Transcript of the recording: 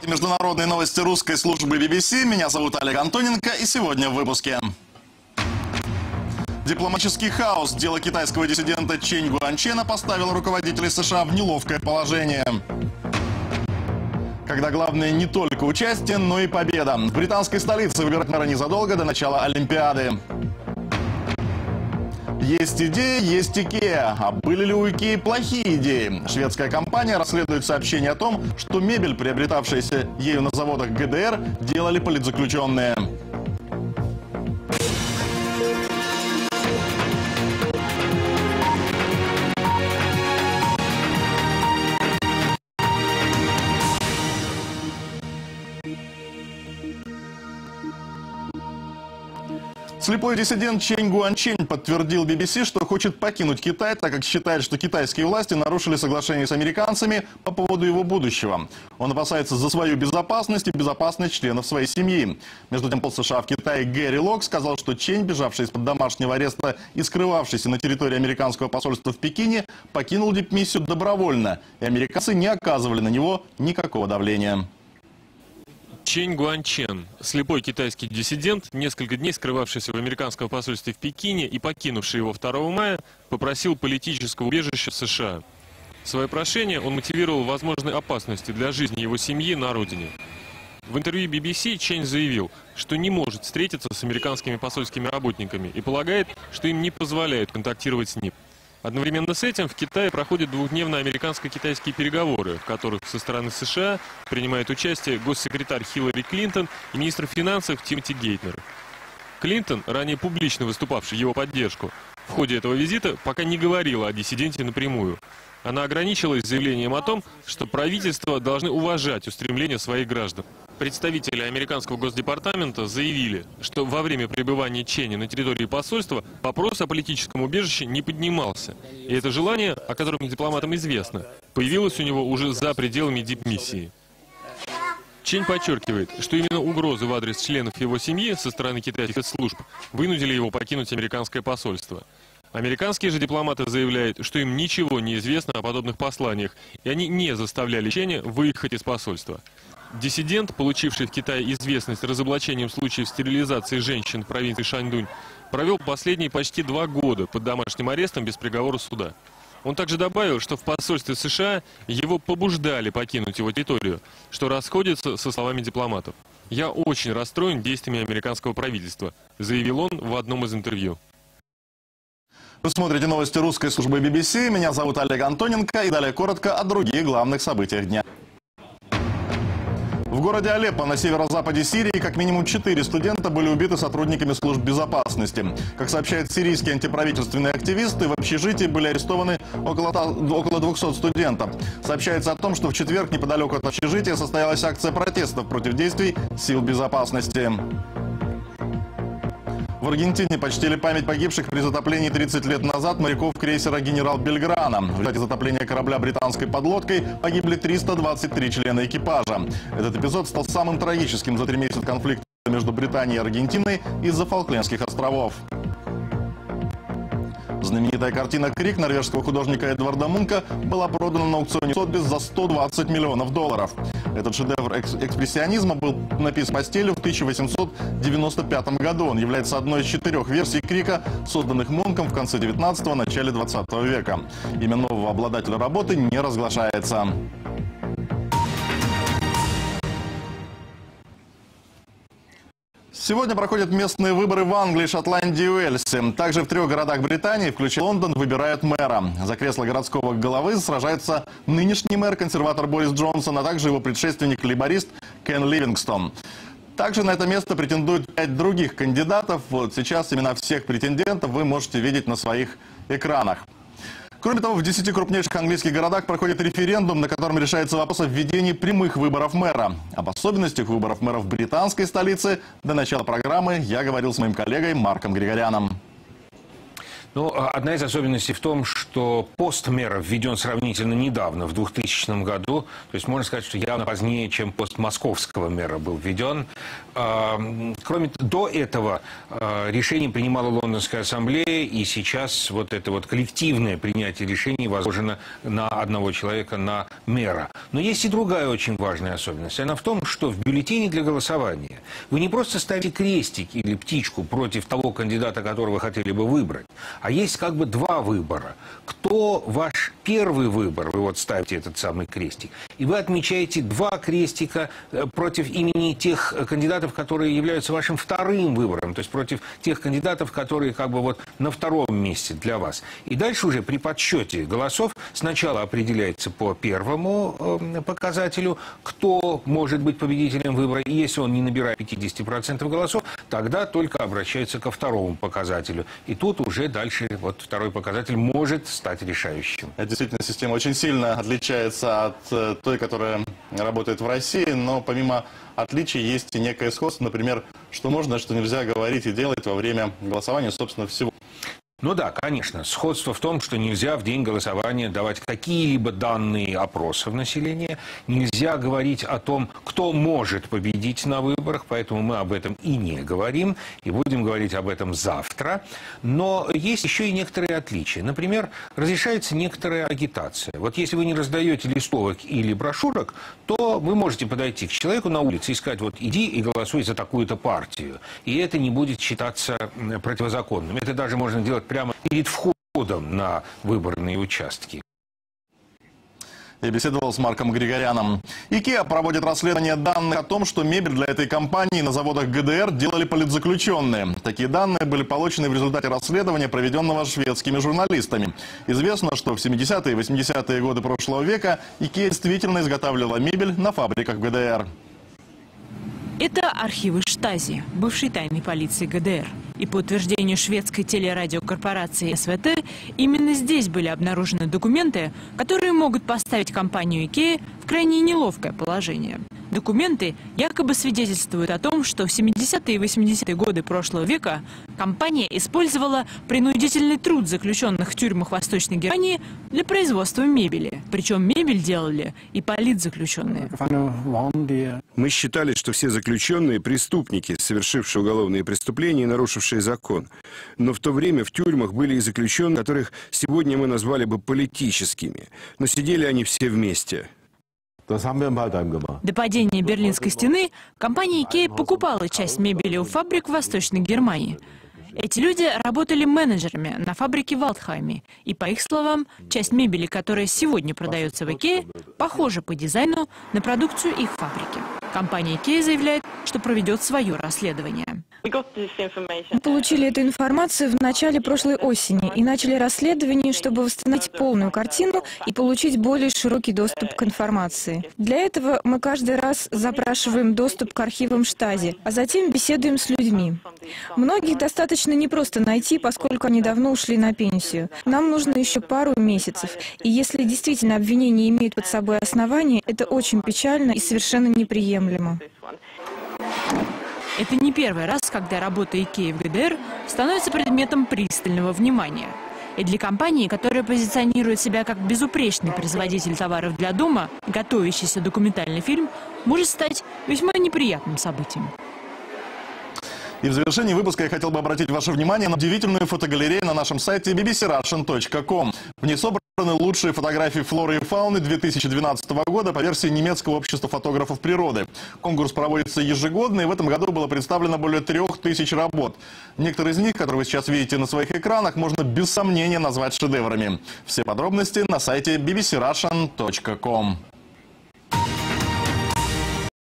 Международные новости русской службы BBC. Меня зовут Олег Антоненко, и сегодня в выпуске. Дипломатический хаос. Дело китайского диссидента Чэнь Гуанчена поставило руководителей США в неловкое положение. Когда главное не только участие, но и победа. В британской столице выбирать мэра незадолго до начала Олимпиады. Есть идеи, есть Икеа. А были ли у Икеи плохие идеи? Шведская компания расследует сообщение о том, что мебель, приобретавшаяся ею на заводах ГДР, делали политзаключенные. Слепой диссидент Чэнь Гуанчен подтвердил BBC, что хочет покинуть Китай, так как считает, что китайские власти нарушили соглашение с американцами по поводу его будущего. Он опасается за свою безопасность и безопасность членов своей семьи. Между тем, посол США в Китае Гэри Лок сказал, что Чэнь, бежавший из-под домашнего ареста и скрывавшийся на территории американского посольства в Пекине, покинул дипмиссию добровольно, и американцы не оказывали на него никакого давления. Чэнь Гуанчен, слепой китайский диссидент, несколько дней скрывавшийся в американском посольстве в Пекине и покинувший его 2 мая, попросил политического убежища в США. Свое прошение он мотивировал возможной опасностью для жизни его семьи на родине. В интервью BBC Чэнь заявил, что не может встретиться с американскими посольскими работниками и полагает, что им не позволяют контактировать с ним. Одновременно с этим в Китае проходят двухдневные американско-китайские переговоры, в которых со стороны США принимает участие госсекретарь Хиллари Клинтон и министр финансов Тимоти Гейтнер. Клинтон, ранее публично выступавший в его поддержку, в ходе этого визита пока не говорила о диссиденте напрямую. Она ограничилась заявлением о том, что правительства должны уважать устремления своих граждан. Представители американского госдепартамента заявили, что во время пребывания Чэня на территории посольства вопрос о политическом убежище не поднимался. И это желание, о котором дипломатам известно, появилось у него уже за пределами дипмиссии. Чэнь подчеркивает, что именно угрозы в адрес членов его семьи со стороны китайских спецслужб вынудили его покинуть американское посольство. Американские же дипломаты заявляют, что им ничего не известно о подобных посланиях, и они не заставляли Чэня выехать из посольства. Диссидент, получивший в Китае известность разоблачением случаев стерилизации женщин в провинции Шаньдунь, провел последние почти 2 года под домашним арестом без приговора суда. Он также добавил, что в посольстве США его побуждали покинуть его территорию, что расходится со словами дипломатов. «Я очень расстроен действиями американского правительства», заявил он в одном из интервью. Вы смотрите новости русской службы BBC. Меня зовут Олег Антоненко. И далее коротко о других главных событиях дня. В городе Алеппо на северо-западе Сирии как минимум 4 студента были убиты сотрудниками служб безопасности. Как сообщают сирийские антиправительственные активисты, в общежитии были арестованы около 200 студентов. Сообщается о том, что в четверг неподалеку от общежития состоялась акция протестов против действий сил безопасности. В Аргентине почтили память погибших при затоплении 30 лет назад моряков крейсера «Генерал Бельграно». В результате затопления корабля британской подлодкой погибли 323 члена экипажа. Этот эпизод стал самым трагическим за 3 месяца конфликта между Британией и Аргентиной из-за Фолклендских островов. Знаменитая картина «Крик» норвежского художника Эдварда Мунка была продана на аукционе Сотбис за $120 миллионов. Этот шедевр экспрессионизма был написан по стилю в 1895 году. Он является одной из 4 версий «Крика», созданных Мунком в конце 19-го, начале 20 века. Имя нового обладателя работы не разглашается. Сегодня проходят местные выборы в Англии, Шотландии и Уэльсе. Также в 3 городах Британии, включая Лондон, выбирают мэра. За кресло городского головы сражается нынешний мэр, консерватор Борис Джонсон, а также его предшественник, лейборист Кен Ливингстон. Также на это место претендуют 5 других кандидатов. Вот сейчас имена всех претендентов вы можете видеть на своих экранах. Кроме того, в 10 крупнейших английских городах проходит референдум, на котором решается вопрос о введении прямых выборов мэра. Об особенностях выборов мэра в британской столице до начала программы я говорил с моим коллегой Марком Григоряном. Ну, одна из особенностей в том, что пост мэра введен сравнительно недавно, в 2000 году. То есть можно сказать, что явно позднее, чем пост московского мэра был введен. Кроме до этого решение принимала Лондонская ассамблея, и сейчас вот это вот коллективное принятие решений возложено на одного человека, на мэра. Но есть и другая очень важная особенность. Она в том, что в бюллетене для голосования вы не просто ставите крестик или птичку против того кандидата, которого хотели бы выбрать, а есть как бы два выбора. Кто ваш первый выбор, вы вот ставите этот самый крестик, и вы отмечаете два крестика против имени тех кандидатов, которые являются вашим вторым выбором, то есть против тех кандидатов, которые как бы вот на втором месте для вас. И дальше уже при подсчете голосов сначала определяется по первому показателю, кто может быть победителем выбора, и если он не набирает 50% голосов, тогда только обращается ко второму показателю. И тут уже дальше вот второй показатель может стать решающим. Действительно, система очень сильно отличается от той, которая работает в России, но помимо отличий есть и некое сходство, например, что можно, что нельзя говорить и делать во время голосования, собственно, всего. Ну да, конечно. Сходство в том, что нельзя в день голосования давать какие-либо данные опросов населения. Нельзя говорить о том, кто может победить на выборах, поэтому мы об этом и не говорим, и будем говорить об этом завтра. Но есть еще и некоторые отличия. Например, разрешается некоторая агитация. Вот если вы не раздаете листовок или брошюрок, то вы можете подойти к человеку на улице и сказать: вот иди и голосуй за такую-то партию. И это не будет считаться противозаконным. Это даже можно делать прямо перед входом на выборные участки. Я беседовал с Марком Григоряном. IKEA проводит расследование данных о том, что мебель для этой компании на заводах ГДР делали политзаключенные. Такие данные были получены в результате расследования, проведенного шведскими журналистами. Известно, что в 70-е и 80-е годы прошлого века IKEA действительно изготавливала мебель на фабриках ГДР. Это архивы Штази, бывшей тайной полиции ГДР. И по утверждению шведской телерадиокорпорации СВТ, именно здесь были обнаружены документы, которые могут поставить компанию IKEA в крайне неловкое положение. Документы якобы свидетельствуют о том, что в 70-е и 80-е годы прошлого века компания использовала принудительный труд заключенных в тюрьмах Восточной Германии для производства мебели. Причем мебель делали и политзаключенные. Мы считали, что все заключенные – преступники, совершившие уголовные преступления и нарушившие закон. Но в то время в тюрьмах были и заключенные, которых сегодня мы назвали бы политическими. Но сидели они все вместе. До падения Берлинской стены компания IKEA покупала часть мебели у фабрик в Восточной Германии. Эти люди работали менеджерами на фабрике в Валдхайме. И, по их словам, часть мебели, которая сегодня продается в IKEA, похожа по дизайну на продукцию их фабрики. Компания IKEA заявляет, что проведет свое расследование. Мы получили эту информацию в начале прошлой осени и начали расследование, чтобы восстановить полную картину и получить более широкий доступ к информации. Для этого мы каждый раз запрашиваем доступ к архивам Штази, а затем беседуем с людьми. Многих достаточно непросто найти, поскольку они давно ушли на пенсию. Нам нужно еще пару месяцев. И если действительно обвинения имеют под собой основания, это очень печально и совершенно неприемлемо. Это не первый раз, когда работа IKEA в ГДР становится предметом пристального внимания. И для компании, которая позиционирует себя как безупречный производитель товаров для дома, готовящийся документальный фильм может стать весьма неприятным событием. И в завершении выпуска я хотел бы обратить ваше внимание на удивительную фотогалерею на нашем сайте bbcrussian.com. В ней собраны лучшие фотографии флоры и фауны 2012 года по версии немецкого общества фотографов природы. Конкурс проводится ежегодно, и в этом году было представлено более 3000 работ. Некоторые из них, которые вы сейчас видите на своих экранах, можно без сомнения назвать шедеврами. Все подробности на сайте bbcrussian.com.